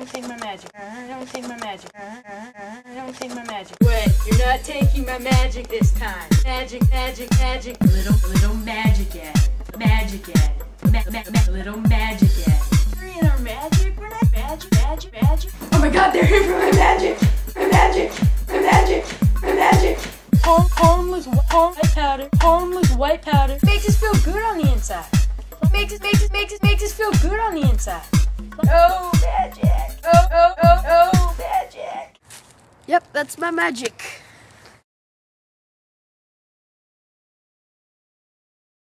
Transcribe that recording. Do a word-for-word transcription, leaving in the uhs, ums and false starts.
Don't take my magic. Don't take my magic. Don't take my magic. Wait, you're not taking my magic this time. Magic, magic, magic. Little, little magic addict. Magic addict. Ma ma ma little magic addict. We're in our magic. We're not magic, magic, magic. Oh my god, they're here for my magic! My magic! My magic! My magic! Harm, harmless, harm, white powder. Harmless white powder. Makes us feel good on the inside. Makes us, makes us, makes us, makes us feel good on the inside. Oh, magic! Oh, oh, oh, oh, magic! Yep, that's my magic.